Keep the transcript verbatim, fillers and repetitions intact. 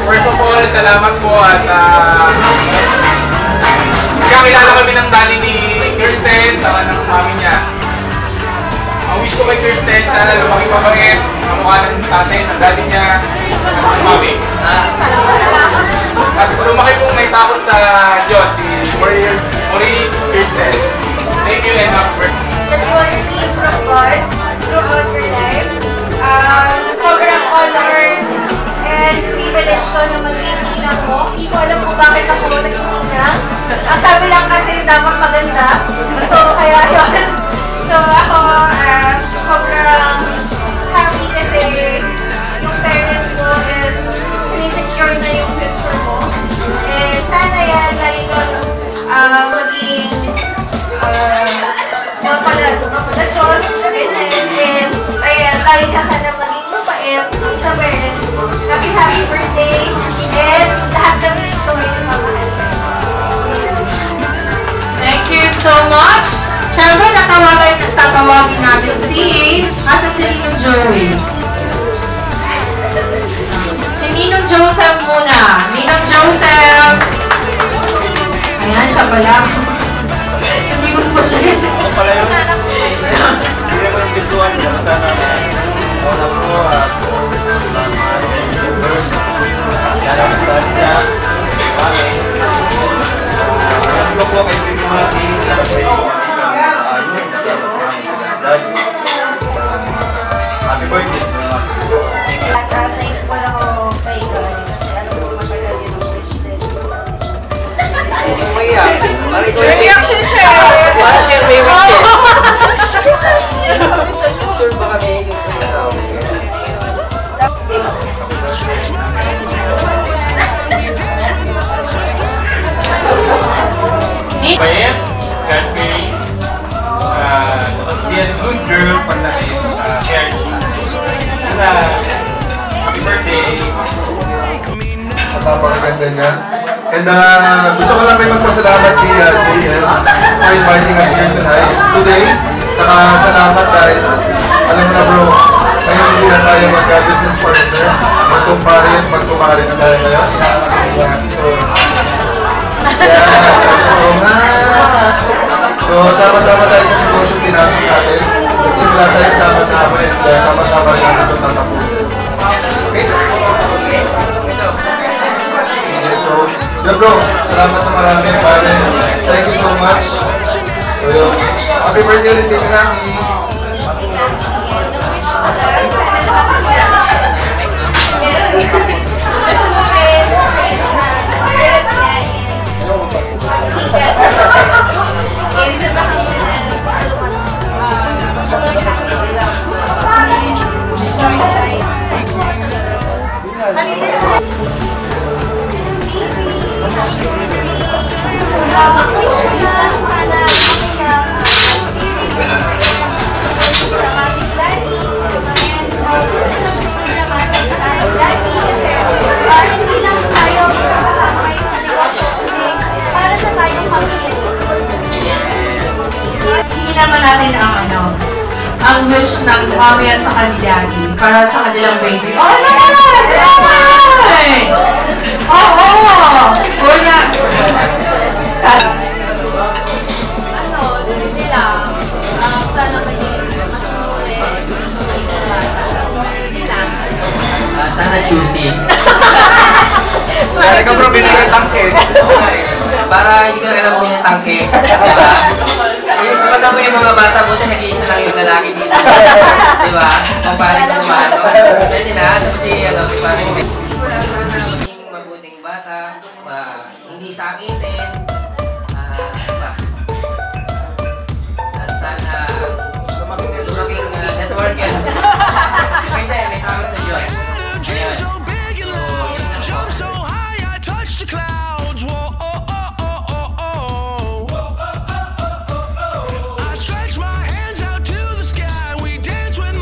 first of all, salamat po at uh, kakilala kami ng daddy ni Kirsten, saka ng mami niya. Ang wish ko kay Kirsten, sana lumaki mabait, kamukha ng tatay ng daddy niya, ng mami. At lumaki pong may takot sa Diyos, si Maurice Kirsten. Thank you and happy birthday. That you want to see from God throughout your life. Um, sobrang honored and privilege ko na maging ninang mo. Hindi ko alam kung bakit ako naging ninang. Ang sabi lang kasi dapat maganda. So, kaya yun. So, ako, uh, sobrang happy kasi yung parents ko is sinisecure na yung future mo. And sana yan, lagi kang uh, maging uh, mapala, mapala Diyos. And then, ayan, lagi ka sana maging mapait sa parents mo. Happy, happy birthday. And lahat kami ito ay mamahal. Thank you so much. Siyempre, natawagin at tatawagin natin si Asa si Ninong Joey. Si Ninong Joseph muna. Ninong Joseph. Ayan, siya pala. Nabigot po siya. Ako pala yun. Hindi ko yung visual. Sana wala po at salamat sa universe. Salamat sa niya. Salamat po kayo din mga salamat kayo. Happy birthday! Thankful ako kay God kasi alam ko matagal yun ang wish din. May reaction siya! Paano siya may wish eh? Bayan, God's Mary. Be a good girl pagdating sa C R C. Happy birthday! Napakaganda niya. And uh, gusto ko lang may magpasalamat kay uh, J M for inviting us here tonight, today. Tsaka salamat dahil, alam mo na bro, ngayon hindi na tayo mag-business partner. Magkumpare at magkumare na tayo ngayon. Inaanak ko sila. So, yeah, sabi ko nga. So, sama-sama tayo sa negosyo pinasok natin. Nagsimula tayo sama-sama and uh, sama-sama rin natin ito tatapusin. Okay? Sige, so, yeah bro, salamat na marami, pare. Thank you so much. So, yun. Happy birthday ulit, Tito Naki. Naman natin ang ano, ang wish ng mami at saka ni daddy para sa kanilang baby. Oh, nice! Oo! Oo na! Ano, dun sila, um, sana maging masunurin, sila. Sana juicy. Kaya ka bro, binigay ng tangke. Para hindi ka alam kung yung tangke. Diba? Yung sabagan mo yung mga bata, buti nag-iisa lang yung lalaki dito. Diba? Kung pari ko naman, no? Pwede na, tapos si, ano, si pari ko. Wala sana maging mabuting bata, uh, hindi sakitin, uh, diba? At sana, lumaking uh, network yan. Hindi, may tawag sa Diyos. Ayan.